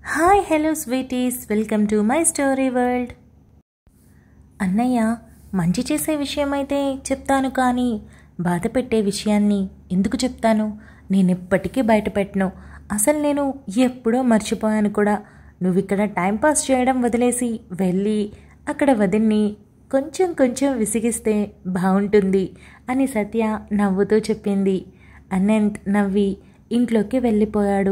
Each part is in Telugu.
Hi hello sweeties, welcome to my story world. అన్నయ్య, మంచి చేసే విషయం అయితే చెప్తాను, కానీ బాధ పెట్టే విషయాన్ని ఎందుకు చెప్తాను? నేను ఎప్పటికీ బయట పెట్టను. అసలు నేను ఎప్పుడో మర్చిపోయాను కూడా. నువ్వు ఇక్కడ టైంపాస్ చేయడం వదిలేసి వెళ్ళి అక్కడ వదిన్ని కొంచెం కొంచెం విసిగిస్తే బాగుంటుంది అని సత్య నవ్వుతూ చెప్పింది. అనంత్ నవ్వి ఇంట్లోకి వెళ్ళిపోయాడు.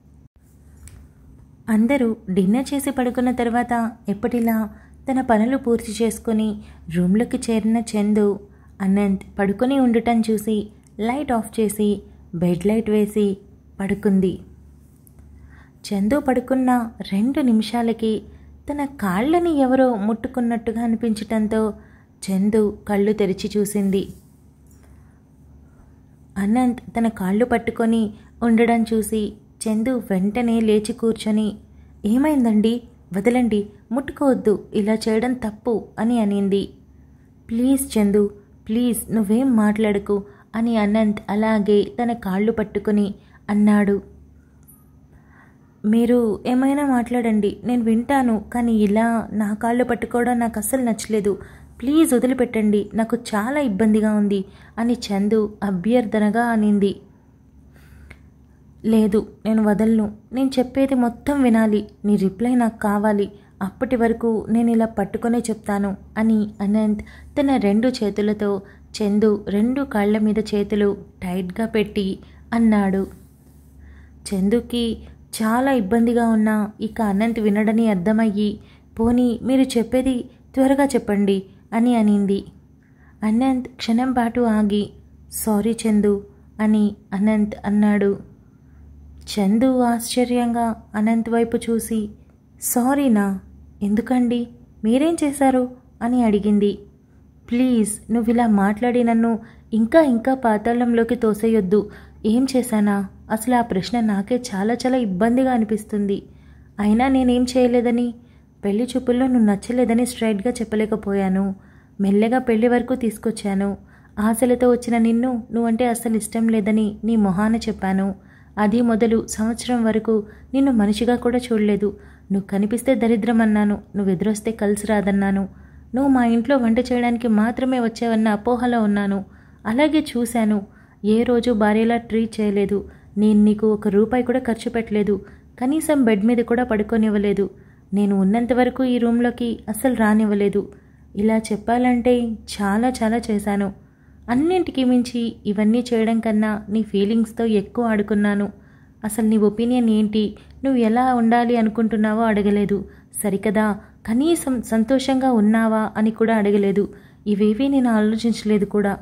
అందరూ డిన్నర్ చేసి పడుకున్న తర్వాత ఎప్పటిలా తన పనులు పూర్తి చేసుకుని రూమ్లోకి చేరిన చందు అనంత్ పడుకొని ఉండటం చూసి లైట్ ఆఫ్ చేసి బెడ్ లైట్ వేసి పడుకుంది. చందు పడుకున్న 2 నిమిషాలకి తన కాళ్ళని ఎవరో ముట్టుకున్నట్టుగా అనిపించటంతో చందు కళ్ళు తెరిచి చూసింది. అనంత్ తన కాళ్ళు పట్టుకొని ఉండడం చూసి చందు వెంటనే లేచి కూర్చొని, ఏమైందండి? వదలండి, ముట్టుకోవద్దు, ఇలా చేయడం తప్పు అని అనింది. ప్లీజ్ చందు, ప్లీజ్ నువ్వేం మాట్లాడకు అని అనంత్ అలాగే తన కాళ్ళు పట్టుకొని అన్నాడు. మీరు ఏమైనా మాట్లాడండి, నేను వింటాను, కానీ ఇలా నా కాళ్ళు పట్టుకోవడం నాకు అస్సలు నచ్చలేదు. ప్లీజ్ వదిలిపెట్టండి, నాకు చాలా ఇబ్బందిగా ఉంది అని చందు అభ్యర్థనగా అనింది. లేదు, నేను వదలను, నేను చెప్పేది మొత్తం వినాలి, నీ రిప్లై నాకు కావాలి, అప్పటి వరకు నేను ఇలా పట్టుకొనే చెప్తాను అని అనంత్ తన 2 చేతులతో చందు 2 కాళ్ళ మీద చేతులు టైట్గా పెట్టి అన్నాడు. చందుకి చాలా ఇబ్బందిగా ఉన్నా ఇక అనంత్ వినడని అర్థమయ్యి, పోనీ మీరు చెప్పేది త్వరగా చెప్పండి అని అనింది. అనంత్ క్షణం పాటు ఆగి, సారీ చందు అని అనంత్ అన్నాడు. చందు ఆశ్చర్యంగా అనంత్ వైపు చూసి, సారీనా? ఎందుకండి? మీరేం చేశారు అని అడిగింది. ప్లీజ్ నువ్వు ఇలా మాట్లాడి నన్ను ఇంకా ఇంకా పాతాళంలోకి తోసేయొద్దు. ఏం చేశానా? అసలు ఆ ప్రశ్న నాకే చాలా చాలా ఇబ్బందిగా అనిపిస్తుంది. అయినా నేనేం చేయలేదని, పెళ్లి చూపుల్లో నువ్వు నచ్చలేదని స్ట్రైట్గా చెప్పలేకపోయాను. మెల్లగా పెళ్లి వరకు తీసుకొచ్చాను. ఆశలతో వచ్చిన నిన్ను నువ్వంటే అస్సలు ఇష్టం లేదని నీ మొహాన చెప్పాను. అది మొదలు సంవత్సరం వరకు నిన్ను మనిషిగా కూడా చూడలేదు. నువ్వు కనిపిస్తే దరిద్రం అన్నాను, నువ్వు ఎదురొస్తే కలిసి రాదన్నాను. నువ్వు మా ఇంట్లో వంట చేయడానికి మాత్రమే వచ్చావన్న అపోహలో ఉన్నాను. అలాగే చూశాను. ఏ రోజు భార్యలా ట్రీట్ చేయలేదు. నేను నీకు 1 రూపాయి కూడా ఖర్చు పెట్టలేదు. కనీసం బెడ్ మీద కూడా పడుకోనివ్వలేదు. నేను ఉన్నంత వరకు ఈ రూమ్లోకి అస్సలు రానివ్వలేదు. ఇలా చెప్పాలంటే చాలా చాలా చేశాను. అన్నింటికి మించి ఇవన్నీ చేయడం కన్నా నీ ఫీలింగ్స్తో ఎక్కువ ఆడుకున్నాను. అసలు నీ ఒపీనియన్ ఏంటి? నువ్వు ఎలా ఉండాలి అనుకుంటున్నావో అడగలేదు. సరికదా, కనీసం సంతోషంగా ఉన్నావా అని కూడా అడగలేదు. ఇవేవీ నేను ఆలోచించలేదు కూడా.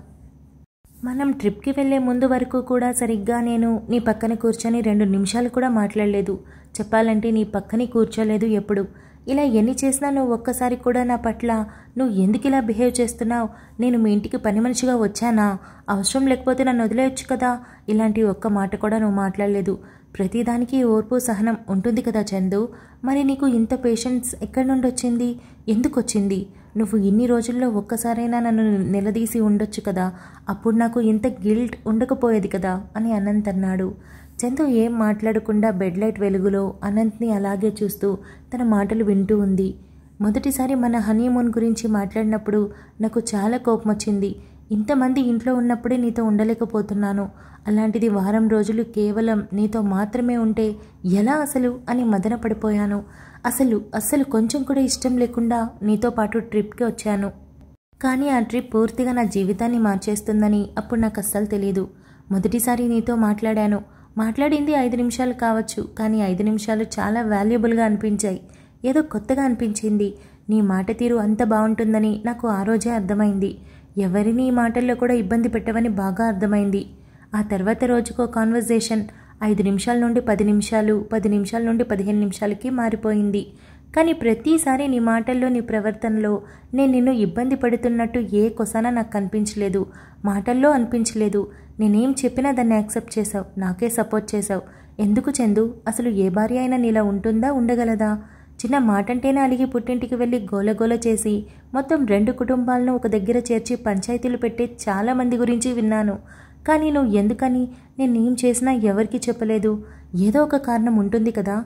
మనం ట్రిప్కి వెళ్ళే ముందు వరకు కూడా సరిగ్గా నేను నీ పక్కన కూర్చొని 2 నిమిషాలు కూడా మాట్లాడలేదు. చెప్పాలంటే నీ పక్కనే కూర్చోలేదు ఎప్పుడు. ఇలా ఎన్ని చేసినా నువ్వు ఒక్కసారి కూడా నా పట్ల నువ్వు ఎందుకు ఇలా బిహేవ్ చేస్తున్నావు, నేను మీ ఇంటికి పని మనిషిగా వచ్చానా, అవసరం లేకపోతే నన్ను వదిలేయచ్చు కదా, ఇలాంటి ఒక్క మాట కూడా నువ్వు మాట్లాడలేదు. ప్రతిదానికి ఓర్పు సహనం ఉంటుంది కదా చందు. మరి నీకు ఇంత పేషెన్స్ ఎక్కడి నుండి వచ్చింది? ఎందుకు వచ్చింది? నువ్వు ఇన్ని రోజుల్లో ఒక్కసారైనా నన్ను నిలదీసి ఉండొచ్చు కదా, అప్పుడు నాకు ఇంత గిల్ట్ ఉండకపోయేది కదా అని అనంత్ అన్నాడు. చందు ఏం మాట్లాడకుండా బెడ్ లైట్ వెలుగులో అనంత్ని అలాగే చూస్తూ తన మాటలు వింటూ ఉంది. మొదటిసారి మన హనీమూన్ గురించి మాట్లాడినప్పుడు నాకు చాలా కోపం వచ్చింది. ఇంతమంది ఇంట్లో ఉన్నప్పుడే నీతో ఉండలేకపోతున్నాను. అలాంటిది వారం రోజులు కేవలం నీతో మాత్రమే ఉంటే ఎలా అసలు అని మదన పడిపోయాను. అస్సలు కొంచెం కూడా ఇష్టం లేకుండా నీతో పాటు ట్రిప్కి వచ్చాను. కానీ ఆ ట్రిప్ పూర్తిగా నా జీవితాన్ని మార్చేస్తుందని అప్పుడు నాకు అస్సలు తెలియదు. మొదటిసారి నీతో మాట్లాడింది 5 నిమిషాలు కావచ్చు, కానీ 5 నిమిషాలు చాలా వాల్యుబుల్గా అనిపించాయి. ఏదో కొత్తగా అనిపించింది. నీ మాట తీరు అంత బాగుంటుందని నాకు ఆ రోజే అర్థమైంది. ఎవరిని ఈ మాటల్లో కూడా ఇబ్బంది పెట్టవని బాగా అర్థమైంది. ఆ తర్వాత రోజుకో కాన్వర్జేషన్ 5 నిమిషాల నుండి 10 నిమిషాలు, 10 నిమిషాల నుండి 15 నిమిషాలకి మారిపోయింది. కానీ ప్రతిసారి నీ మాటల్లో, నీ ప్రవర్తనలో నేను నిన్ను ఇబ్బంది పడుతున్నట్టు ఏ కొసానా నాకు కనిపించలేదు. మాటల్లో అనిపించలేదు. నేనేం చెప్పినా దాన్ని యాక్సెప్ట్ చేసావు, నాకే సపోర్ట్ చేసావు. ఎందుకు చందు? అసలు ఏ భార్య అయినా నీలా ఉంటుందా, ఉండగలదా? చిన్న మాటంటేనే అలిగి పుట్టింటికి వెళ్ళి గోలగోల చేసి మొత్తం 2 కుటుంబాలను ఒక దగ్గర చేర్చి పంచాయతీలు పెట్టి చాలామంది గురించి విన్నాను. కానీ నువ్వు ఎందుకని నేనేం చేసినా ఎవరికి చెప్పలేదు? ఏదో ఒక కారణం ఉంటుంది కదా.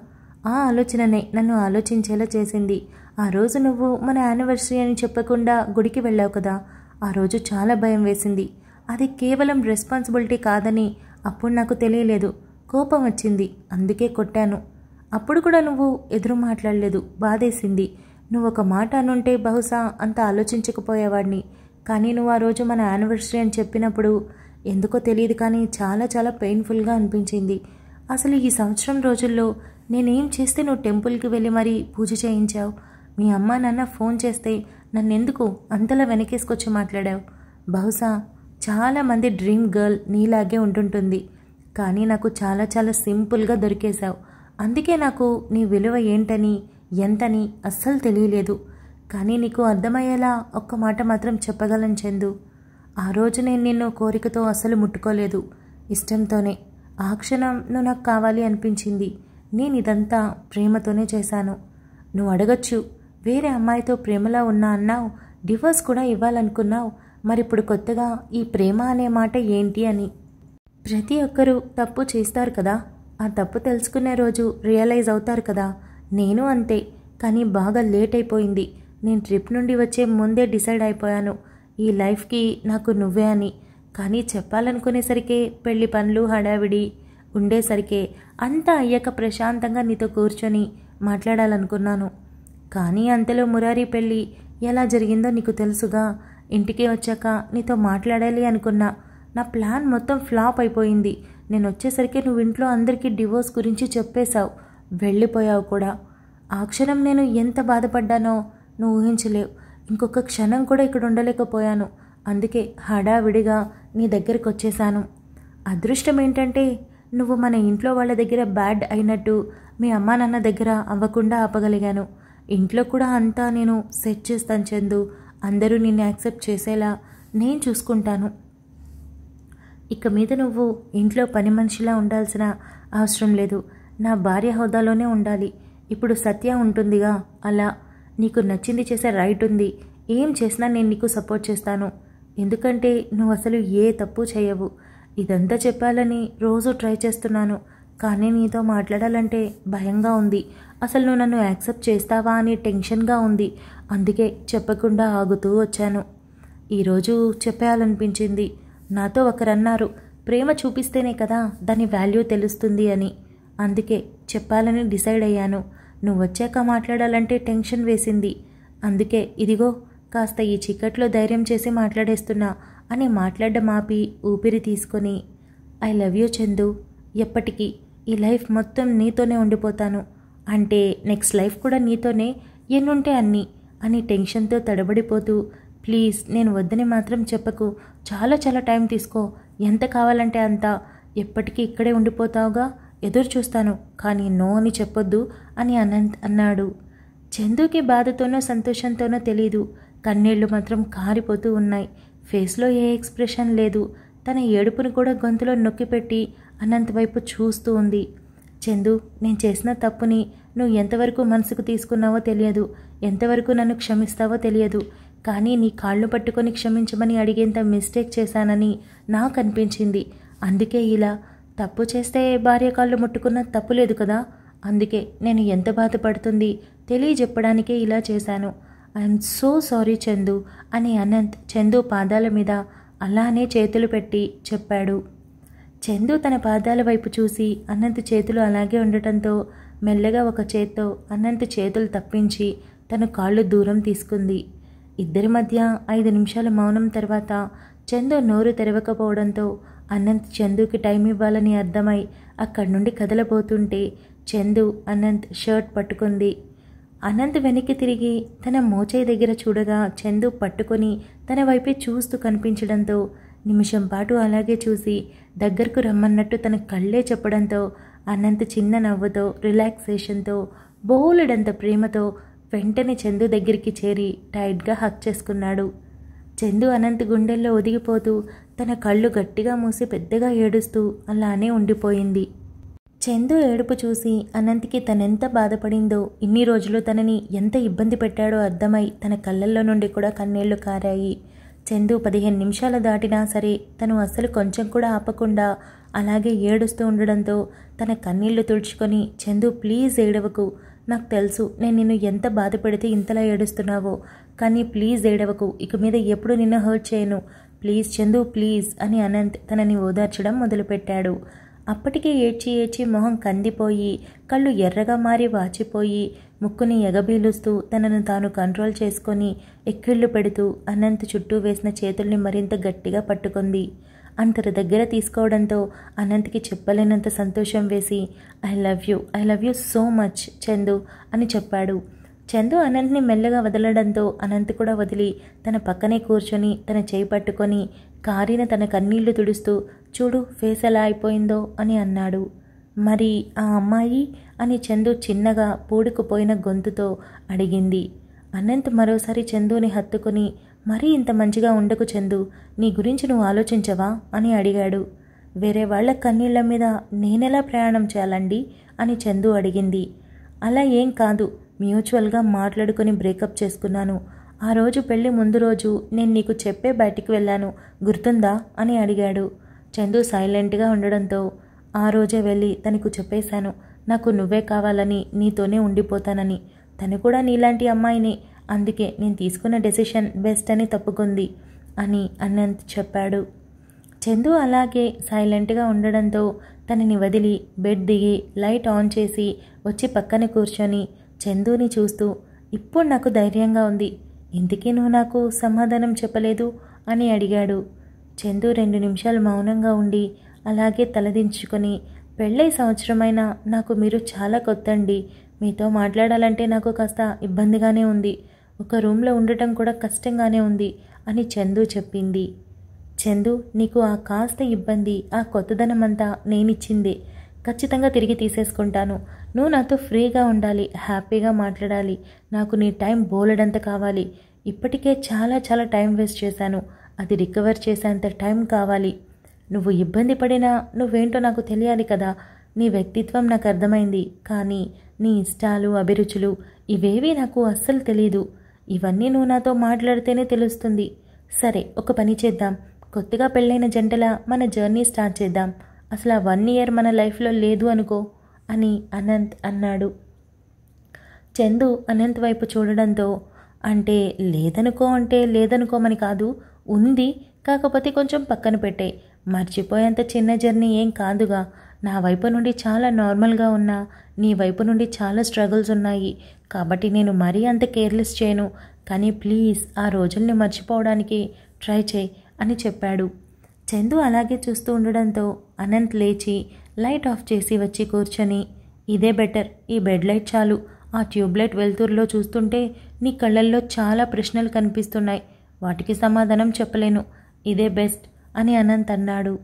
ఆ ఆలోచననే నన్ను ఆలోచించేలా చేసింది. ఆ రోజు నువ్వు మన యానివర్సరీ అని చెప్పకుండా గుడికి వెళ్ళావు కదా, ఆ రోజు చాలా భయం వేసింది. అది కేవలం రెస్పాన్సిబిలిటీ కాదని అప్పుడు నాకు తెలియలేదు. కోపం వచ్చింది, అందుకే కొట్టాను. అప్పుడు కూడా నువ్వు ఎదురు మాట్లాడలేదు, బాధేసింది. నువ్వు ఒక మాట అనుంటే బహుశా అంత ఆలోచించకపోయేవాడిని. కానీ నువ్వు ఆ రోజు మన యానివర్సరీ అని చెప్పినప్పుడు ఎందుకో తెలియదు కానీ చాలా చాలా పెయిన్ఫుల్గా అనిపించింది. అసలు ఈ సంవత్సరం రోజుల్లో నేనేం చేస్తే నువ్వు టెంపుల్కి వెళ్ళి మరీ పూజ చేయించావు? మీ అమ్మ నాన్న ఫోన్ చేస్తే నన్నెందుకు అంతలా వెనకేసుకొచ్చి మాట్లాడావు? బహుశా చాలామంది డ్రీమ్ గర్ల్ నీలాగే ఉంటుంటుంది, కానీ నాకు చాలా చాలా సింపుల్గా దొరికేశావు. అందుకే నాకు నీ విలువ ఏంటని ఎంతని అస్సలు తెలియలేదు. కానీ నీకు అర్థమయ్యేలా ఒక్క మాట మాత్రం చెప్పగలను చందు. ఆ రోజు నేను నిన్ను కోరికతో అస్సలు ముట్టుకోలేదు, ఇష్టంతోనే. ఆ క్షణం నువ్వు నాకు కావాలి అనిపించింది. నేను ఇదంతా ప్రేమతోనే చేశాను. నువ్వు అడగచ్చు, వేరే అమ్మాయితో ప్రేమలా ఉన్నా అన్నావు, డివోర్స్ కూడా ఇవ్వాలనుకున్నావు, మరిప్పుడు కొత్తగా ఈ ప్రేమ అనే మాట ఏంటి అని. ప్రతి ఒక్కరూ తప్పు చేస్తారు కదా, ఆ తప్పు తెలుసుకునే రోజు రియలైజ్ అవుతారు కదా. నేను అంతే, కానీ బాగా లేట్ అయిపోయింది. నేను ట్రిప్ నుండి వచ్చే ముందే డిసైడ్ అయిపోయాను ఈ లైఫ్కి నాకు నువ్వే అని. కానీ చెప్పాలనుకునేసరికే పెళ్లి పనులు హడావిడి ఉండేసరికే అంతా అయ్యాక ప్రశాంతంగా నీతో కూర్చొని మాట్లాడాలనుకున్నాను. కానీ అంతలో మురారి పెళ్ళి ఎలా జరిగిందో నీకు తెలుసుగా. ఇంటికి వచ్చాక నీతో మాట్లాడాలి అనుకున్నా. నా ప్లాన్ మొత్తం ఫ్లాప్ అయిపోయింది. నేను వచ్చేసరికి నువ్వు ఇంట్లో అందరికీ డివోర్స్ గురించి చెప్పేశావు, వెళ్ళిపోయావు కూడా. ఆ క్షణం నేను ఎంత బాధపడ్డానో నువ్వు ఊహించలేవు. ఇంకొక క్షణం కూడా ఇక్కడ ఉండలేకపోయాను. అందుకే హడావిడిగా నీ దగ్గరికి వచ్చేసాను. అదృష్టం ఏంటంటే నువ్వు మన ఇంట్లో వాళ్ళ దగ్గర బ్యాడ్ అయినట్టు మీ అమ్మా నాన్న దగ్గర అవ్వకుండా ఆపగలిగాను. ఇంట్లో కూడా అంతా నేను సెట్ చేస్తాను చందు. అందరూ నిన్ను యాక్సెప్ట్ చేసేలా నేను చూసుకుంటాను. ఇక మీద నువ్వు ఇంట్లో పని మనిషిలా ఉండాల్సిన అవసరం లేదు, నా భార్య హోదాలోనే ఉండాలి. ఇప్పుడు సత్య ఉంటుందిగా, అలా నీకు నచ్చింది చేసే రైట్ ఉంది. ఏం చేసినా నేను నీకు సపోర్ట్ చేస్తాను, ఎందుకంటే నువ్వు అసలు ఏ తప్పు చేయవు. ఇదంతా చెప్పాలని రోజు ట్రై చేస్తున్నాను, కానీ నీతో మాట్లాడాలంటే భయంగా ఉంది. అసలు నువ్వు నన్ను యాక్సెప్ట్ చేస్తావా అని టెన్షన్గా ఉంది. అందుకే చెప్పకుండా ఆగుతూ వచ్చాను. ఈరోజు చెప్పేయాలనిపించింది. నాతో ఒకరన్నారు, ప్రేమ చూపిస్తేనే కదా దాని వాల్యూ తెలుస్తుంది అని. అందుకే చెప్పాలని డిసైడ్ అయ్యాను. నువ్వు వచ్చాక మాట్లాడాలంటే టెన్షన్ వేసింది. అందుకే ఇదిగో కాస్త ఈ చీకట్లో ధైర్యం చేసి మాట్లాడేస్తున్నా అని మాట్లాడడం ఆపి ఊపిరి తీసుకొని, ఐ లవ్ యూ చందు. ఎప్పటికీ ఈ లైఫ్ మొత్తం నీతోనే ఉండిపోతాను. అంటే నెక్స్ట్ లైఫ్ కూడా నీతోనే, ఎన్నుంటే అన్నీ అని టెన్షన్తో తడబడిపోతూ, ప్లీజ్ నేను వద్దని మాత్రం చెప్పకు, చాలా చాలా టైం తీసుకో, ఎంత కావాలంటే అంత, ఎప్పటికీ ఇక్కడే ఉండిపోతావుగా, ఎదురు చూస్తాను, కానీ నో అని చెప్పొద్దు అని అనంత్ అన్నాడు. చందుకి బాధతోనో సంతోషంతోనో తెలీదు, కన్నీళ్లు మాత్రం కారిపోతూ ఉన్నాయి. ఫేస్లో ఏ ఎక్స్ప్రెషన్ లేదు. తన ఏడుపును కూడా గొంతులో నొక్కిపెట్టి అనంత్ వైపు చూస్తూ ఉంది. చందు, నేను చేసిన తప్పుని నువ్వు ఎంతవరకు మనసుకు తీసుకున్నావో తెలియదు, ఎంతవరకు నన్ను క్షమిస్తావో తెలియదు, కానీ నీ కాళ్ళు పట్టుకొని క్షమించమని అడిగేంత మిస్టేక్ చేశానని నాకు అనిపించింది. అందుకే ఇలా తప్పు చేస్తే భార్య కాళ్ళు ముట్టుకున్న తప్పు లేదు కదా. అందుకే నేను ఎంత బాధపడుతుంది తెలియజెప్పడానికే ఇలా చేశాను. ఐఎమ్ సో సారీ చందు అని అనంత్ చందు పాదాల మీద అలానే చేతులు పెట్టి చెప్పాడు. చందు తన పాదాల వైపు చూసి అనంత్ చేతులు అలాగే ఉండటంతో మెల్లగా ఒక చేత్తో అనంత్ చేతులు తప్పించి తన కాళ్ళు దూరం తీసుకుంది. ఇద్దరి మధ్య 5 నిమిషాల మౌనం తర్వాత చందు నోరు తెరవకపోవడంతో అనంత్ చందుకి టైం ఇవ్వాలని అర్థమై అక్కడి నుండి కదలబోతుంటే చందు అనంత్ షర్ట్ పట్టుకుంది. అనంత్ వెనక్కి తిరిగి తన మోచేయి దగ్గర చూడగా చందు పట్టుకొని తన వైపే చూస్తూ కనిపించడంతో నిమిషం పాటు అలాగే చూసి దగ్గరకు రమ్మన్నట్టు తన కళ్ళే చెప్పడంతో అనంత్ చిన్న నవ్వుతో రిలాక్సేషన్తో బోలెడంత ప్రేమతో వెంటనే చందు దగ్గరికి చేరి టైట్గా హక్ చేసుకున్నాడు. చందు అనంత్ గుండెల్లో ఒదిగిపోతూ తన కళ్ళు గట్టిగా మూసి పెద్దగా ఏడుస్తూ అలానే ఉండిపోయింది. చందు ఏడుపు చూసి అనంత్కి తనెంత బాధపడిందో, ఇన్ని రోజులు తనని ఎంత ఇబ్బంది పెట్టాడో అర్థమై తన కళ్ళల్లో నుండి కూడా కన్నీళ్లు కారాయి. చందు 15 నిమిషాలు దాటినా సరే తను అస్సలు కొంచెం కూడా ఆపకుండా అలాగే ఏడుస్తూ ఉండడంతో తన కన్నీళ్లు తుడుచుకొని, చందు ప్లీజ్ ఏడవకు, నాకు తెలుసు నేను నిన్ను ఎంత బాధ పెడితే ఇంతలా ఏడుస్తున్నావో, కానీ ప్లీజ్ ఏడవకు, ఇక మీద ఎప్పుడు నిన్ను హర్ట్ చేయను, ప్లీజ్ చందు ప్లీజ్ అని అనంత్ తనని ఓదార్చడం మొదలుపెట్టాడు. అప్పటికే ఏడ్చి ఏడ్చి మొహం కందిపోయి, కళ్ళు ఎర్రగా మారి వాచిపోయి, ముక్కుని ఎగబీలుస్తూ తనను తాను కంట్రోల్ చేసుకొని ఎక్కిళ్ళు పెడుతూ అనంత్ చుట్టూ వేసిన చేతుల్ని మరింత గట్టిగా పట్టుకుంది. అంతటి దగ్గర తీసుకోవడంతో అనంత్కి చెప్పలేనంత సంతోషం వేసి, I love you so much Chandu అని చెప్పాడు. చందు అనంత్ని మెల్లగా వదలడంతో అనంత్ కూడా వదిలి తన పక్కనే కూర్చొని తన చేయి పట్టుకొని కారిన తన కన్నీళ్లు తుడుస్తూ, చూడు ఫేస్ ఎలా అయిపోయిందో అని అన్నాడు. మరి ఆ అమ్మాయి అని చందు చిన్నగా పూడుకుపోయిన గొంతుతో అడిగింది. అనంత్ మరోసారి చందుని హత్తుకుని, మరీ ఇంత మంచిగా ఉండకు చందు, నీ గురించి నువ్వు ఆలోచించవా అని అడిగాడు. వేరే వాళ్ల కన్నీళ్ల మీద నేనెలా ప్రయాణం చేయాలండి అని చందు అడిగింది. అలా ఏం కాదు, మ్యూచువల్గా మాట్లాడుకొని బ్రేకప్ చేసుకున్నాను. ఆ రోజు పెళ్లి ముందు రోజు నేను నీకు చెప్పే బయటికి వెళ్ళాను, గుర్తుందా అని అడిగాడు. చందు సైలెంట్గా ఉండడంతో, ఆ రోజే వెళ్ళి తనకు చెప్పేశాను, నాకు నువ్వే కావాలని, నీతోనే ఉండిపోతానని. తను కూడా నీలాంటి అమ్మాయిని, అందుకే నేను తీసుకున్న డెసిషన్ బెస్ట్ అని తప్పుకుంది అని అనంత్ చెప్పాడు. చందు అలాగే సైలెంట్గా ఉండడంతో తనని వదిలి బెడ్ దిగి లైట్ ఆన్ చేసి వచ్చి పక్కన కూర్చొని చందుని చూస్తూ, ఇప్పుడు నాకు ధైర్యంగా ఉంది, ఇందుకే నువ్వు నాకు సమాధానం చెప్పలేదు అని అడిగాడు. చందు 2 నిమిషాలు మౌనంగా ఉండి అలాగే తలదించుకొని, పెళ్ళై సంవత్సరమైనా నాకు మీరు చాలా కొత్తండి, మీతో మాట్లాడాలంటే నాకు కాస్త ఇబ్బందిగానే ఉంది, ఒక రూమ్లో ఉండటం కూడా కష్టంగానే ఉంది అని చందు చెప్పింది. చందు, నీకు ఆ కాస్త ఇబ్బంది, ఆ కొత్తదనం అంతా నేనిచ్చిందే, ఖచ్చితంగా తిరిగి తీసేసుకుంటాను. నువ్వు నాతో ఫ్రీగా ఉండాలి, హ్యాపీగా మాట్లాడాలి, నాకు నీ టైం బోలెడంత కావాలి. ఇప్పటికే చాలా చాలా టైం వేస్ట్ చేశాను, అది రికవర్ చేసేంత టైం కావాలి. నువ్వు ఇబ్బంది పడినా నువ్వేంటో నాకు తెలియాలి కదా. నీ వ్యక్తిత్వం నాకు అర్థమైంది, కానీ నీ ఇష్టాలు అభిరుచులు ఇవేవీ నాకు అస్సలు తెలీదు. ఇవన్నీ నువ్వు నాతో మాట్లాడితేనే తెలుస్తుంది. సరే, ఒక పని చేద్దాం, కొత్తగా పెళ్ళైన జంటలా మన జర్నీ స్టార్ట్ చేద్దాం. అసలు ఆ 1 ఇయర్ మన లైఫ్లో లేదు అనుకో అని అనంత్ అన్నాడు. చందు అనంత్ వైపు చూడడంతో, అంటే లేదనుకోమని కాదు, ఉంది, కాకపోతే కొంచెం పక్కన పెట్టే, మర్చిపోయేంత చిన్న జర్నీ ఏం కాదుగా. నా వైపు నుండి చాలా నార్మల్గా ఉన్నా, నీ వైపు నుండి చాలా స్ట్రగుల్స్ ఉన్నాయి, కాబట్టి నేను మరీ అంత కేర్లెస్ చేయను, కానీ ప్లీజ్ ఆ రోజుల్ని మర్చిపోవడానికి ట్రై చేయి అని చెప్పాడు. చందు అలాగే చూస్తూ ఉండడంతో అనంత్ లేచి లైట్ ఆఫ్ చేసి వచ్చి కూర్చొని, ఇదే బెటర్, ఈ బెడ్ లైట్ చాలు, ఆ ట్యూబ్లైట్ వెలుతురులో చూస్తుంటే నీ కళ్ళల్లో చాలా ప్రశ్నలు కనిపిస్తున్నాయి, వాటికి సమాధానం చెప్పలేను, ఇదే బెస్ట్ అని అనంత్ అన్నాడు.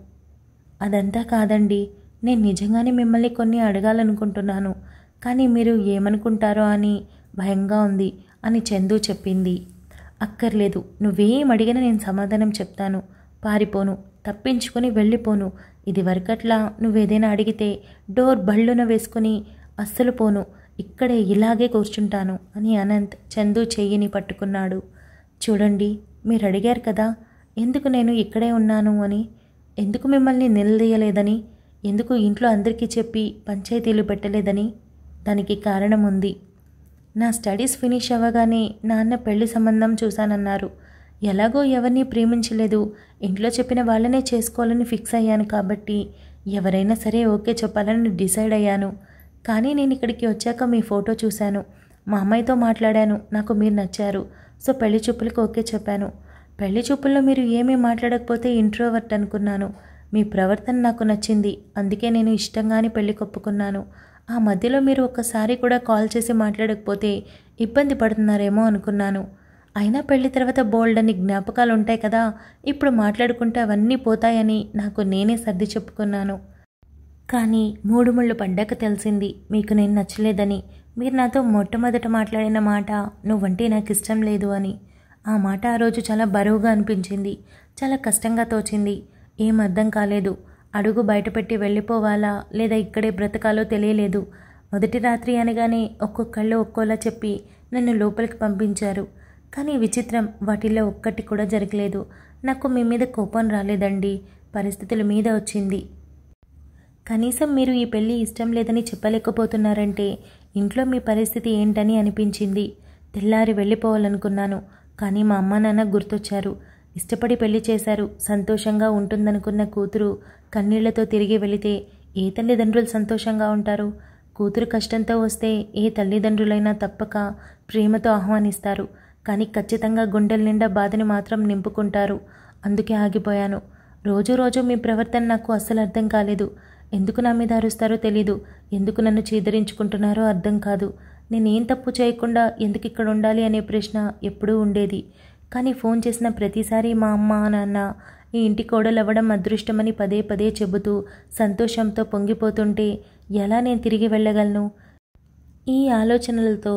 అదంతా కాదండి, నేను నిజంగానే మిమ్మల్ని కొన్ని అడగాలనుకుంటున్నాను, కానీ మీరు ఏమనుకుంటారో అని భయంగా ఉంది అని చందు చెప్పింది. అక్కర్లేదు, నువ్వేం అడిగినా నేను సమాధానం చెప్తాను, పారిపోను, తప్పించుకొని వెళ్ళిపోను. ఇది వరకట్లా నువ్వేదైనా అడిగితే డోర్ బళ్ళున వేసుకుని అస్సలు పోను, ఇక్కడే ఇలాగే కూర్చుంటాను అని అనంత్ చందు చెయ్యిని పట్టుకున్నాడు. చూడండి, మీరు అడిగారు కదా ఎందుకు నేను ఇక్కడే ఉన్నాను అని, ఎందుకు మిమ్మల్ని నిలదీయలేదని, ఎందుకు ఇంట్లో అందరికీ చెప్పి పంచాయతీలు పెట్టలేదని, దానికి కారణం ఉంది. నా స్టడీస్ ఫినిష్ అవ్వగానే నాన్న పెళ్లి సంబంధం చూశానన్నారు. ఎలాగో ఎవరిని ప్రేమించలేదు, ఇంట్లో చెప్పిన వాళ్ళనే చేసుకోవాలని ఫిక్స్ అయ్యాను, కాబట్టి ఎవరైనా సరే ఓకే చెప్పాలని డిసైడ్ అయ్యాను. కానీ నేను ఇక్కడికి వచ్చాక మీ ఫోటో చూశాను, మా అమ్మాయితో మాట్లాడాను, నాకు మీరు నచ్చారు, సో పెళ్లి చూపులకు ఓకే చెప్పాను. పెళ్లి చూపుల్లో మీరు ఏమీ మాట్లాడకపోతే ఇంట్రోవర్ట్ అనుకున్నాను, మీ ప్రవర్తన నాకు నచ్చింది, అందుకే నేను ఇష్టంగానే పెళ్లి కొప్పుకున్నాను. ఆ మధ్యలో మీరు ఒక్కసారి కూడా కాల్ చేసి మాట్లాడకపోతే ఇబ్బంది పడుతున్నారేమో అనుకున్నాను. అయినా పెళ్లి తర్వాత బోల్డ్ అని జ్ఞాపకాలు ఉంటాయి కదా, ఇప్పుడు మాట్లాడుకుంటే అవన్నీ పోతాయని నాకు నేనే సర్ది చెప్పుకున్నాను. కానీ 3 ముళ్ళు పడ్డాక తెలిసింది మీకు నేను నచ్చలేదని. మీరు నాతో మొట్టమొదట మాట్లాడిన మాట నువ్వంటే నాకు ఇష్టం లేదు అని. ఆ మాట ఆ రోజు చాలా బరువుగా అనిపించింది, చాలా కష్టంగా తోచింది, ఏం అర్థం కాలేదు. అడుగు బయటపెట్టి వెళ్ళిపోవాలా లేదా ఇక్కడే బ్రతకాలో తెలియలేదు. మొదటి రాత్రి అనగానే ఒక్కొక్కళ్ళు ఒక్కోలా చెప్పి నన్ను లోపలికి పంపించారు. కానీ విచిత్రం, వాటిల్లో ఒక్కటి కూడా జరగలేదు. నాకు మీ మీద కోపం రాలేదండి, పరిస్థితుల మీద వచ్చింది. కనీసం మీరు ఈ పెళ్ళి ఇష్టం లేదని చెప్పలేకపోతున్నారంటే ఇంట్లో మీ పరిస్థితి ఏంటని అనిపించింది. తెల్లారి వెళ్ళిపోవాలనుకున్నాను. కానీ మా అమ్మ నాన్న గుర్తొచ్చారు. ఇష్టపడి పెళ్లి చేశారు. సంతోషంగా ఉంటుందనుకున్న కూతురు కన్నీళ్లతో తిరిగి వెళితే ఏ తల్లిదండ్రులు సంతోషంగా ఉంటారు? కూతురు కష్టంతో వస్తే ఏ తల్లిదండ్రులైనా తప్పక ప్రేమతో ఆహ్వానిస్తారు. కానీ ఖచ్చితంగా గుండెల నిండా బాధని మాత్రం నింపుకుంటారు. అందుకే ఆగిపోయాను. రోజు రోజు మీ ప్రవర్తన నాకు అస్సలు అర్థం కాలేదు. ఎందుకు నా మీద అరుస్తారో తెలీదు. ఎందుకు నన్ను చీదరించుకుంటున్నారో అర్థం కాదు. నేనేం తప్పు చేయకుండా ఎందుకు ఇక్కడ ఉండాలి అనే ప్రశ్న ఎప్పుడూ ఉండేది. కానీ ఫోన్ చేసిన ప్రతిసారి మా అమ్మ నాన్న ఈ ఇంటి కోడలవ్వడం అదృష్టమని పదే పదే చెబుతూ సంతోషంతో పొంగిపోతుంటే ఎలా నేను తిరిగి వెళ్ళగలను? ఈ ఆలోచనలతో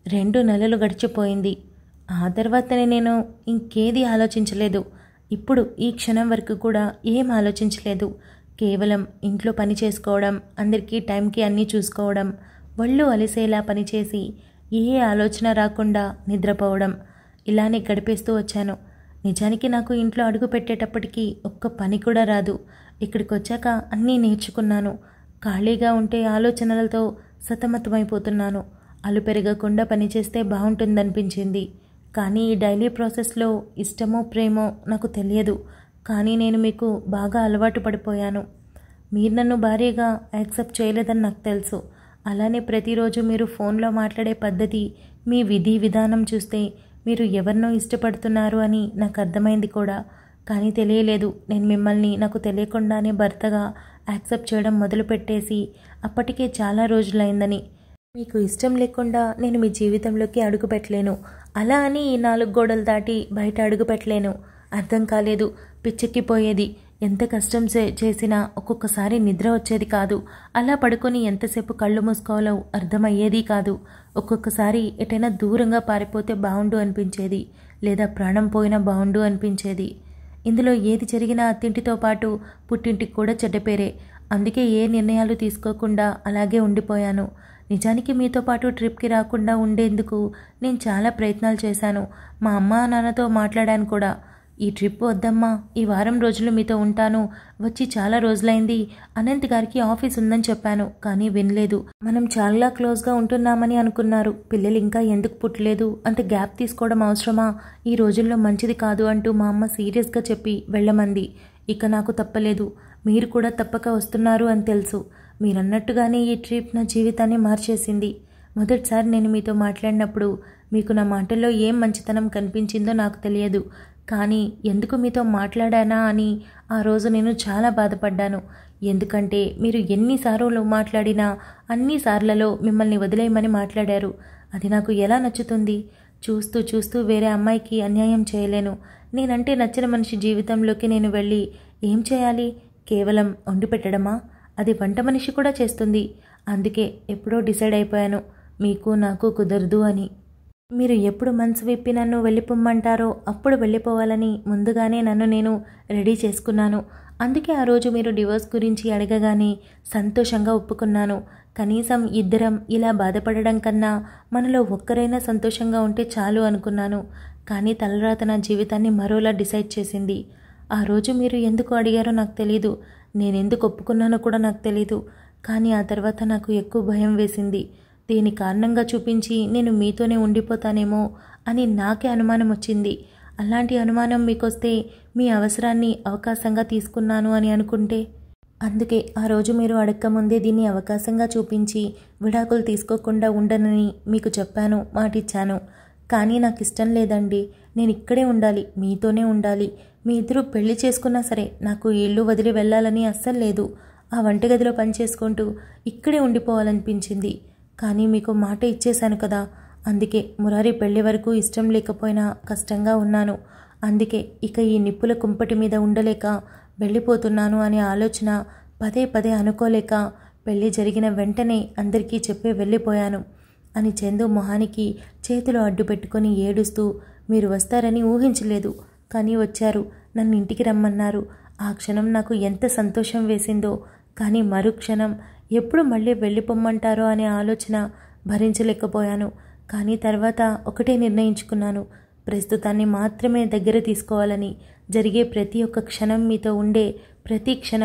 2 నెలలు గడిచిపోయింది. ఆ తర్వాతనే నేను ఇంకేది ఆలోచించలేదు. ఇప్పుడు ఈ క్షణం వరకు కూడా ఏం ఆలోచించలేదు. కేవలం ఇంట్లో పని చేసుకోవడం, అందరికీ టైంకి అన్నీ చూసుకోవడం, ఒళ్ళు అలిసేలా పనిచేసి ఏ ఆలోచన రాకుండా నిద్రపోవడం, ఇలానే గడిపేస్తూ వచ్చాను. నిజానికి నాకు ఇంట్లో అడుగు పెట్టేటప్పటికీ ఒక్క పని కూడా రాదు. ఇక్కడికి వచ్చాక అన్నీ నేర్చుకున్నాను. ఖాళీగా ఉంటే ఆలోచనలతో సతమతమైపోతున్నాను. అలు పెరగకుండా పనిచేస్తే బాగుంటుందనిపించింది. కానీ ఈ డైలీ ప్రాసెస్లో ఇష్టమో ప్రేమో నాకు తెలియదు. కానీ నేను మీకు బాగా అలవాటు పడిపోయాను. మీరు నన్ను భార్యగా యాక్సెప్ట్ చేయలేదని నాకు తెలుసు. అలానే ప్రతిరోజు మీరు ఫోన్లో మాట్లాడే పద్ధతి, మీ విధి విధానం చూస్తే మీరు ఎవరినో ఇష్టపడుతున్నారు అని నాకు అర్థమైంది కూడా. కానీ తెలియలేదు నేను మిమ్మల్ని నాకు తెలియకుండానే భర్తగా యాక్సెప్ట్ చేయడం మొదలుపెట్టేసి అప్పటికే చాలా రోజులైందని. మీకు ఇష్టం లేకుండా నేను మీ జీవితంలోకి అడుగు పెట్టలేను. అలా అని ఈ 4 గోడలు దాటి బయట అడుగు పెట్టలేను. అర్థం కాలేదు. పిచ్చెక్కిపోయేది. ఎంత కష్టం చేసినా ఒక్కొక్కసారి నిద్ర వచ్చేది కాదు. అలా పడుకొని ఎంతసేపు కళ్ళు మూసుకోవాలో అర్థమయ్యేది కాదు. ఒక్కొక్కసారి ఎటైనా దూరంగా పారిపోతే బాగుండు అనిపించేది. లేదా ప్రాణం పోయినా బాగుండు అనిపించేది. ఇందులో ఏది జరిగినా అత్తింటితో పాటు పుట్టింటికి కూడా చెడ్డపేరే. అందుకే ఏ నిర్ణయాలు తీసుకోకుండా అలాగే ఉండిపోయాను. నిజానికి మీతో పాటు ట్రిప్కి రాకుండా ఉండేందుకు నేను చాలా ప్రయత్నాలు చేశాను. మా అమ్మ నాన్నతో మాట్లాడాను కూడా. ఈ ట్రిప్ వద్దమ్మా, ఈ వారం రోజులు మీతో ఉంటాను, వచ్చి చాలా రోజులైంది, అనంత్ గారికి ఆఫీస్ ఉందని చెప్పాను. కానీ వినలేదు. మనం చాలా క్లోజ్గా ఉంటున్నామని అనుకున్నారు. పిల్లలు ఇంకా ఎందుకు పుట్టలేదు, అంత గ్యాప్ తీసుకోవడం అవసరమా, ఈ రోజుల్లో మంచిది కాదు అంటూ మా అమ్మ సీరియస్గా చెప్పి వెళ్ళమంది. ఇక నాకు తప్పలేదు. మీరు కూడా తప్పక వస్తున్నారు అని తెలుసు. మీరన్నట్టుగానే ఈ ట్రిప్ నా జీవితాన్ని మార్చేసింది. మొదటిసారి నేను మీతో మాట్లాడినప్పుడు మీకు నా మాటల్లో ఏం మంచితనం కనిపించిందో నాకు తెలియదు. కానీ ఎందుకు మీతో మాట్లాడానా అని ఆ రోజు నేను చాలా బాధపడ్డాను. ఎందుకంటే మీరు ఎన్నిసార్లు మాట్లాడినా అన్నిసార్లలో మిమ్మల్ని వదిలేయమని మాట్లాడారు. అది నాకు ఎలా నచ్చుతుంది? చూస్తూ చూస్తూ వేరే అమ్మాయికి అన్యాయం చేయలేను. నేనంటే నచ్చిన మనిషి జీవితంలోకి నేను వెళ్ళి ఏం చేయాలి? కేవలం వండి పెట్టడమా? అది వంట మనిషి కూడా చేస్తుంది. అందుకే ఎప్పుడో డిసైడ్ అయిపోయాను, మీకు నాకు కుదరదు అని. మీరు ఎప్పుడు మనసు విప్పి నన్ను వెళ్ళిపోమ్మంటారో అప్పుడు వెళ్ళిపోవాలని ముందుగానే నన్ను నేను రెడీ చేసుకున్నాను. అందుకే ఆ రోజు మీరు డివోర్స్ గురించి అడగగానే సంతోషంగా ఒప్పుకున్నాను. కనీసం ఇద్దరం ఇలా బాధపడడం కన్నా మనలో ఒక్కరైనా సంతోషంగా ఉంటే చాలు అనుకున్నాను. కానీ తలరాత నా జీవితాన్ని మరోలా డిసైడ్ చేసింది. ఆ రోజు మీరు ఎందుకు అడిగారో నాకు తెలీదు. నేనెందుకు ఒప్పుకున్నానో కూడా నాకు తెలీదు. కానీ ఆ తర్వాత నాకు ఎక్కువ భయం వేసింది. దీని కారణంగా చూపించి నేను మీతోనే ఉండిపోతానేమో అని నాకే అనుమానం వచ్చింది. అలాంటి అనుమానం మీకొస్తే మీ అవసరాన్ని అవకాశంగా తీసుకున్నాను అని అనుకుంటే? అందుకే ఆ రోజు మీరు అడక్కముందే దీన్ని అవకాశంగా చూపించి విడాకులు తీసుకోకుండా ఉండనని మీకు చెప్పాను, మాటిచ్చాను. కానీ నాకు ఇష్టం లేదండి. నేను ఇక్కడే ఉండాలి, మీతోనే ఉండాలి. మీ ఇద్దరు పెళ్లి చేసుకున్నా సరే నాకు ఇల్లు వదిలి వెళ్ళాలని అస్సలు లేదు. ఆ వంటగదిలో పని చేసుకుంటూ ఇక్కడే ఉండిపోవాలనిపించింది. కానీ మీకు మాట ఇచ్చేశాను కదా. అందుకే మురారి పెళ్లి వరకు ఇష్టం లేకపోయినా కష్టంగా ఉన్నాను. అందుకే ఇక ఈ నిప్పుల కుంపటి మీద ఉండలేక వెళ్ళిపోతున్నాను అనే ఆలోచన పదే పదే అనుకోలేక పెళ్లి జరిగిన వెంటనే అందరికీ చెప్పి వెళ్ళిపోయాను అని చందు మొహానికి చేతులు అడ్డు పెట్టుకొని ఏడుస్తూ, మీరు వస్తారని ఊహించలేదు, కానీ వచ్చారు, నన్ను ఇంటికి రమ్మన్నారు. ఆ క్షణం నాకు ఎంత సంతోషం వేసిందో. కానీ మరుక్షణం ఎప్పుడు మళ్ళీ వెళ్ళిపోమ్మంటారో అనే ఆలోచన భరించలేకపోయాను. కానీ తర్వాత ఒకటే నిర్ణయించుకున్నాను, ప్రస్తుతాన్ని మాత్రమే దగ్గర తీసుకోవాలని. జరిగే ప్రతి ఒక్క క్షణం మీతో ఉండే ప్రతి క్షణం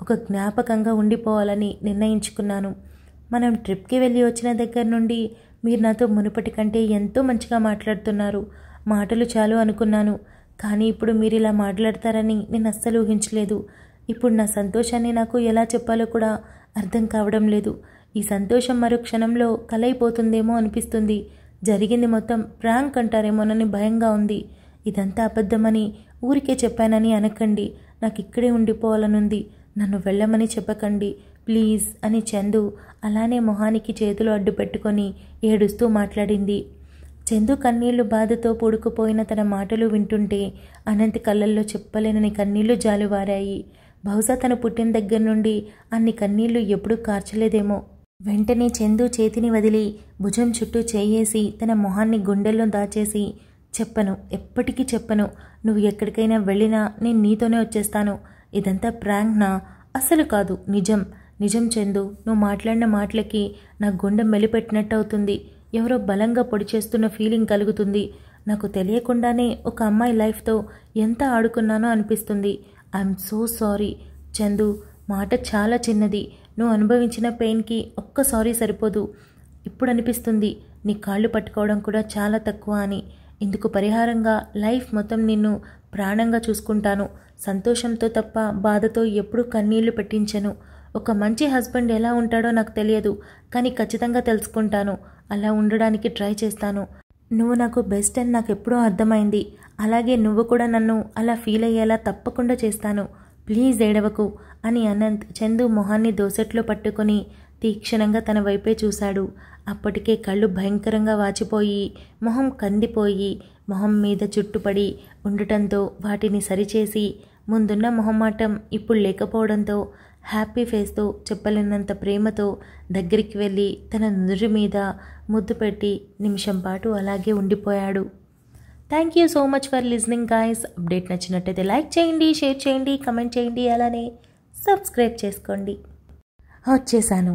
ఒక జ్ఞాపకంగా ఉండిపోవాలని నిర్ణయించుకున్నాను. మనం ట్రిప్కి వెళ్ళి వచ్చిన దగ్గర నుండి మీరు నాతో మునుపటి కంటే ఎంతో మంచిగా మాట్లాడుతున్నారు. మాటలు చాలు అనుకున్నాను, కానీ ఇప్పుడు మీరు ఇలా మాట్లాడతారని నేను అస్సలు ఊహించలేదు. ఇప్పుడు నా సంతోషాన్ని నాకు ఎలా చెప్పాలో కూడా అర్థం కావడం లేదు. ఈ సంతోషం మరో క్షణంలో కలైపోతుందేమో అనిపిస్తుంది. జరిగింది మొత్తం ప్రాంక్ అంటారేమోనని భయంగా ఉంది. ఇదంతా అబద్ధమని ఊరికే చెప్పానని అనకండి. నాకు ఇక్కడే ఉండిపోవాలనుంది. నన్ను వెళ్ళమని చెప్పకండి ప్లీజ్ అని చందు అలానే మొహానికి చేతులు అడ్డు పెట్టుకొని ఏడుస్తూ మాట్లాడింది. చందు కన్నీళ్లు బాధతో పూడుకుపోయిన తన మాటలు వింటుంటే అనంత్ కళ్ళల్లో చెప్పలేనని కన్నీళ్లు జాలువారాయి. బహుశా తను పుట్టిన దగ్గర నుండి అన్ని కన్నీళ్లు ఎప్పుడూ కార్చలేదేమో. వెంటనే చందు చేతిని వదిలి భుజం చుట్టూ చేయేసి తన మొహాన్ని గుండెల్లో దాచేసి, చెప్పను, ఎప్పటికీ చెప్పను. నువ్వు ఎక్కడికైనా వెళ్ళినా నేను నీతోనే వచ్చేస్తాను. ఇదంతా ప్రాంక్నా? అస్సలు కాదు, నిజం. నిజం చందు. నువ్వు మాట్లాడిన మాటలకి నా గుండె మెలిపెట్టినట్టు అవుతుంది. ఎవరో బలంగా పొడి చేస్తున్న ఫీలింగ్ కలుగుతుంది. నాకు తెలియకుండానే ఒక అమ్మాయి లైఫ్తో ఎంత ఆడుకున్నానో అనిపిస్తుంది. I'm so sorry Chandu. మాట చాలా చిన్నది. నువ్వు అనుభవించిన పెయిన్కి ఒక్క సారీ సరిపోదు. ఇప్పుడు అనిపిస్తుంది నీ కాళ్ళు పట్టుకోవడం కూడా చాలా తక్కువ అని. ఇందుకు పరిహారంగా లైఫ్ మొత్తం నిన్ను ప్రాణంగా చూసుకుంటాను. సంతోషంతో తప్ప బాధతో ఎప్పుడూ కన్నీళ్లు పెట్టించను. ఒక మంచి హస్బెండ్ ఎలా ఉంటాడో నాకు తెలియదు, కానీ ఖచ్చితంగా తెలుసుకుంటాను. అలా ఉండడానికి ట్రై చేస్తాను. నువ్వు నాకు బెస్ట్ అని నాకు ఎప్పుడూ అర్థమైంది. అలాగే నువ్వు కూడా నన్ను అలా ఫీల్ అయ్యేలా తప్పకుండా చేస్తాను. ప్లీజ్ ఏడవకు అని అనంత్ చందు మొహాన్ని దోసెట్లో పట్టుకొని తీక్షణంగా తన వైపే చూశాడు. అప్పటికే కళ్ళు భయంకరంగా వాచిపోయి మొహం కందిపోయి మొహం మీద చుట్టుపడి ఉండటంతో వాటిని సరిచేసి ముందున్న మొహమాటం ఇప్పుడు లేకపోవడంతో హ్యాపీ ఫేస్తో చెప్పలేనంత ప్రేమతో దగ్గరికి వెళ్ళి తన నుదురు మీద ముద్దు పెట్టి నిమిషం పాటు అలాగే ఉండిపోయాడు. Thank you so much for listening guys. Update నచ్చినట్టయితే లైక్ చేయండి, షేర్ చేయండి, కమెంట్ చేయండి, అలానే సబ్స్క్రైబ్ చేసుకోండి. వచ్చేసాను.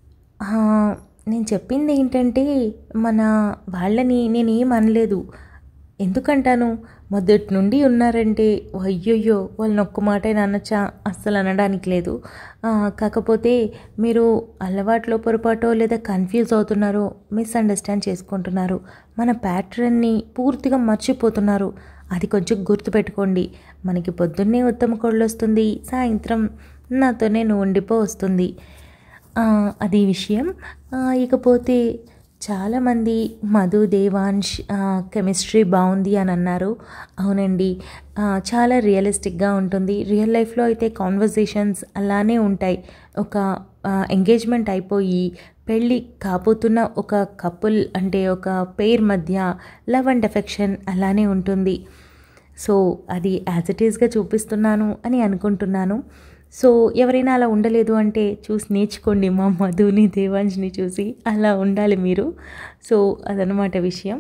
నేను చెప్పింది ఏంటంటే మన వాళ్ళని నేనేం అనలేదు. ఎందుకంటాను, మొదటి నుండి ఉన్నారంటే అయ్యయ్యో వాళ్ళని ఒక్క మాట అనొచ్చా? అస్సలు అనడానికి లేదు. కాకపోతే మీరు అలవాట్లో పొరపాటో లేదా కన్ఫ్యూజ్ అవుతున్నారో, మిస్అండర్స్టాండ్ చేసుకుంటున్నారు. మన ప్యాటర్న్ని పూర్తిగా మర్చిపోతున్నారు. అది కొంచెం గుర్తుపెట్టుకోండి. మనకి పొద్దున్నే ఉత్తమ కోళ్ళు వస్తుంది, సాయంత్రం నాతోనే నువ్వు ఉండిపో వస్తుంది. అది విషయం. ఇకపోతే చాలామంది మధు, దేవాంశ్ కెమిస్ట్రీ బాగుంది అని అన్నారు. అవునండి, చాలా రియలిస్టిక్గా ఉంటుంది. రియల్ లైఫ్లో అయితే కాన్వర్జేషన్స్ అలానే ఉంటాయి. ఒక ఎంగేజ్మెంట్ అయిపోయి పెళ్ళి కాబోతున్న ఒక కపుల్ అంటే ఒక పెయిర్ మధ్య లవ్ అండ్ ఎఫెక్షన్ అలానే ఉంటుంది. సో అది యాజ్ ఇట్ ఈస్గా చూపిస్తున్నాను అని అనుకుంటున్నాను. సో ఎవరైనా అలా ఉండలేదు అంటే చూసి నేర్చుకోండి. మా మధుని, దేవాంశ్ని చూసి అలా ఉండాలి మీరు. సో అదనమాట విషయం.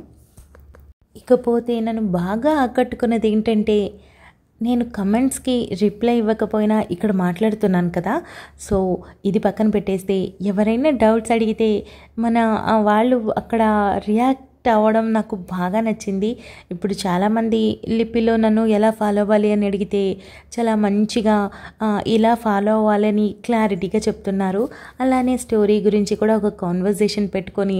ఇకపోతే నన్ను బాగా ఆకట్టుకున్నది ఏంటంటే, నేను కమెంట్స్కి రిప్లై ఇవ్వకపోయినా ఇక్కడ మాట్లాడుతున్నాను కదా. సో ఇది పక్కన పెట్టేస్తే ఎవరైనా డౌట్స్ అడిగితే మన వాళ్ళు అక్కడ రియాక్ట్ అవ్వడం నాకు బాగా నచ్చింది. ఇప్పుడు చాలామంది లిపిలో నన్ను ఎలా ఫాలో అవ్వాలి అని అడిగితే చాలా మంచిగా ఇలా ఫాలో అవ్వాలని క్లారిటీగా చెప్తున్నారు. అలానే స్టోరీ గురించి కూడా ఒక కాన్వర్జేషన్ పెట్టుకొని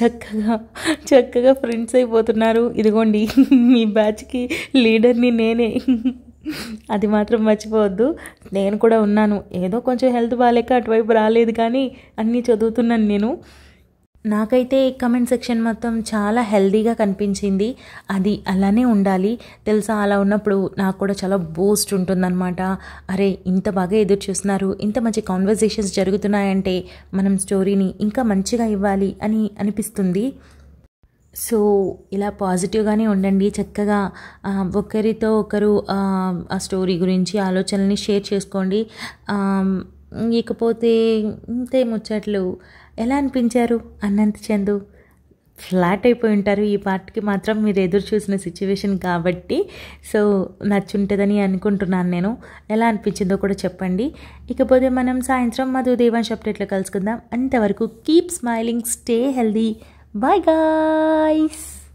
చక్కగా ఫ్రెండ్స్ అయిపోతున్నారు. ఇదిగోండి మీ బ్యాచ్కి లీడర్ని నేనే. అది మాత్రం మర్చిపోవద్దు. నేను కూడా ఉన్నాను. ఏదో కొంచెం హెల్త్ బాగాలేక అటువైపు రాలేదు, కానీ అన్నీ చదువుతున్నాను నేను. నాకైతే కమెంట్ సెక్షన్ మొత్తం చాలా హెల్దీగా కనిపించింది. అది అలానే ఉండాలి తెలుసా. అలా ఉన్నప్పుడు నాకు కూడా చాలా బూస్ట్ ఉంటుందన్నమాట. అరే ఇంత బాగా ఎదురు చూస్తున్నారు, ఇంత మంచి కాన్వర్జేషన్స్ జరుగుతున్నాయంటే మనం స్టోరీని ఇంకా మంచిగా ఇవ్వాలి అని అనిపిస్తుంది. సో ఇలా పాజిటివ్గానే ఉండండి. చక్కగా ఒకరితో ఒకరు ఆ స్టోరీ గురించి ఆలోచనల్ని షేర్ చేసుకోండి. ఇకపోతే ఇంతే ముచ్చట్లు. ఎలా అనిపించారు అనంత్, చందు? ఫ్లాట్ అయిపోయి ఉంటారు. ఈ పార్ట్కి మాత్రం మీరు ఎదురు చూసిన సిచ్యువేషన్ కాబట్టి సో నచ్చుంటుందని అనుకుంటున్నాను నేను. ఎలా అనిపించిందో కూడా చెప్పండి. ఇకపోతే మనం సాయంత్రం మధు, దేవాంశ్ అప్డేట్లో కలుసుకుందాం. అంతవరకు keep smiling, stay healthy. Bye guys.